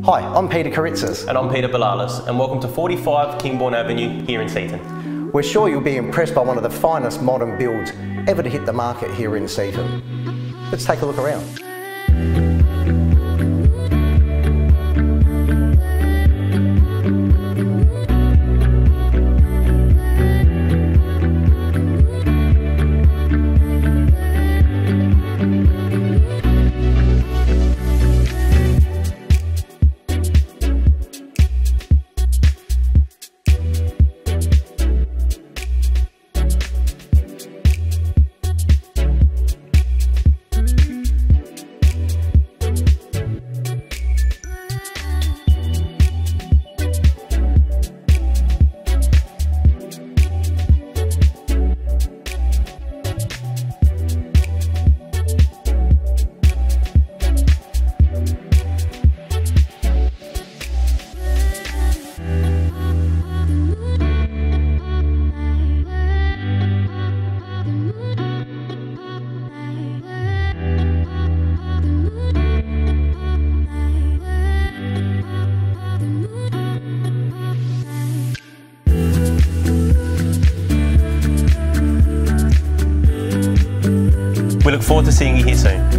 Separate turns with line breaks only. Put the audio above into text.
Hi, I'm Peter Kiritsis.
And I'm Peter Balales, and welcome to 45 Kingborn Avenue here in Seaton.
We're sure you'll be impressed by one of the finest modern builds ever to hit the market here in Seaton. Let's take a look around.
We look forward to seeing you here soon.